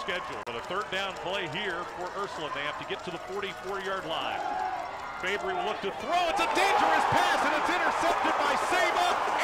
schedule. But a third down play here for Ursuline. They have to get to the 44-yard line. Fabry will look to throw. It's a dangerous pass, and it's intercepted by Saba.